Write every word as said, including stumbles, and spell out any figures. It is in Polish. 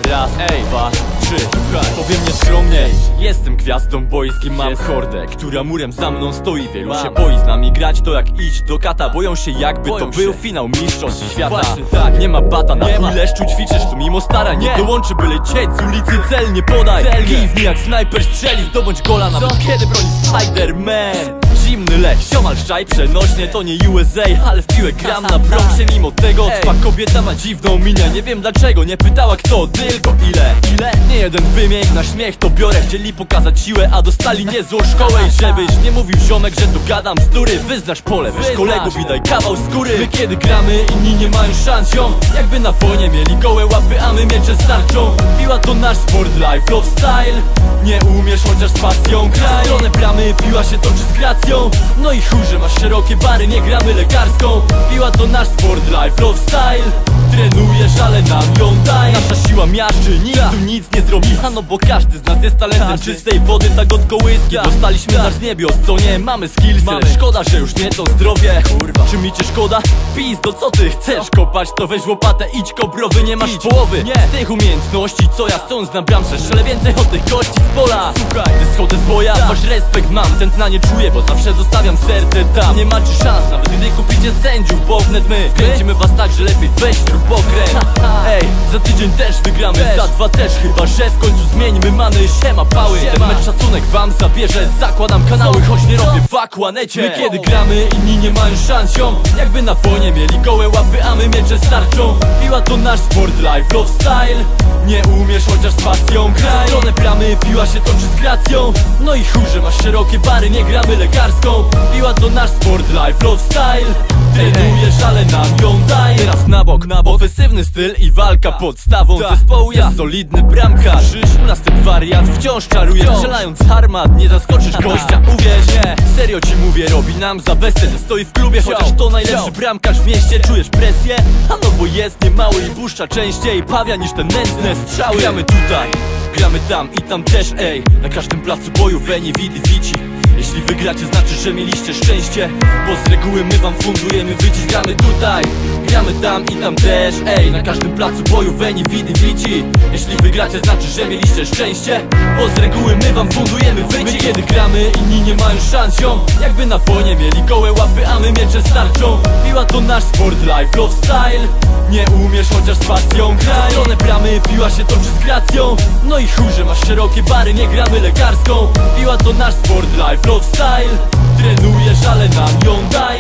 Raz, ej, dwa, trzy, słuchaj. Powiem nieskromnie, jestem gwiazdą boyskim, mam hordę, która murem za mną stoi. Wielu się boi z nami grać, to jak iść do kata. Boją się jakby to był finał mistrzostw świata. Tak, nie ma bata, na chuj leszczu ćwiczysz tu mimo starań. Nie dołączy byle cieć z ulicy, cel nie podaj. Kij w niej jak snajper strzeli, zdobądź gola nawet kiedy broni Spider-Man. Zimny lech, ziomal szczaj przenośnie, to nie U S A, ale w piłę gram na Bronxie. Mimo tego twa kobieta ma dziwną minę. Nie wiem dlaczego, nie pytała kto, tylko ile. Ile? Nie jeden wymień na śmiech to biorę. Chcieli pokazać siłę, a dostali niezłą szkołę. I żebyś nie mówił ziomek, że tu gadam bzdury, wyznasz pole, weź kolegów i daj kawał skóry. My kiedy gramy, inni nie mają szans, ziom. Jakby na wojnie mieli gołe łapy, a my miecze starczą. Piła to nasz sport, life, love style. Nie umiesz, chociaż z pasją graj. W stronę bramy, piła się toczy z gracją. No i chuj, że masz szerokie bary, nie gramy lekarską. Piła to nasz sport, life, love style. Trenujesz, ale nam ją daj. Nasza siła miażdży, nikt tu nic nie zrobi. A no bo każdy z nas jest talentem czystej wody, tak od kołyski. Dostaliśmy nasz z niebios, co nie? Mamy skillsy, ale szkoda, że już nie to zdrowie. Kurwa, czy mi cię szkoda? Pizdo, co ty chcesz kopać? To weź łopatę, idź kobrowy, nie masz połowy z tych umiejętności, co ja stąd znam bramce. Strzelę więcej od tych kości z pola. Słuchaj, gdy schodzę z boja, masz respekt mam. Tętna nie czuję, bo zawsze zostawiam serce tam. Nie macie szans, nawet gdy kupicie sędziów, bo wnet my kręcimy was tak, że lepiej weź śrubokręt. Ej, za tydzień też wygramy, też. Za dwa też, chyba że w końcu zmieńmy many. Siema pały, Siema. Ten mecz szacunek wam zabierze. Zakładam kanały, choć nie robię w akłanecie. My kiedy gramy, inni nie mają szans, ziom. Jakby na wojnie mieli gołe łapy, a my miecze starczą. Piła to nasz sport, life, love style. Nie umiesz, chociaż z pasją graj. W stronę bramy, piła się toczy z gracją. No i chuj, że masz szerokie bary, nie gramy lekarską. Piła to nasz sport, life, love style. Trenujesz, ale nam ją daj. Teraz na bok, na bok, ofensywny styl i walka. Podstawą zespołu jest solidny bramkarz. U nas ten wariat wciąż czaruje. Strzelając armat, nie zaskoczysz gościa, uwierz. Nie, serio ci mówię, robi nam za bezcen. Stoi w klubie, chociaż to najlepszy bramkarz w mieście. Czujesz presję? A no bo jest niemały i puszcza częściej pawia niż te nędzne strzały. Gramy tutaj, gramy tam i tam też, ej. Na każdym placu boju weni widy wici. Jeśli wygracie, znaczy, że mieliście szczęście, bo z reguły my wam fundujemy wycisk. Gramy tutaj, gramy tam i tam też, ej. Na każdym placu boju weni widy wici. Jeśli wygracie, znaczy, że mieliście szczęście, bo z reguły my wam fundujemy wycisk. My kiedy gramy, inni nie mają szans, ziom. Jakby na wojnie mieli gołe łapy, a my miecze starczą. Piła to nasz sport, life, love style. Nie umiesz, chociaż z pasją graj. W stronę bramy, piła się toczy z gracją. No i chuj, że masz szerokie bary, nie gramy lekarską. Piła to nasz sport, life, love style. Trenujesz, ale nam ją daj.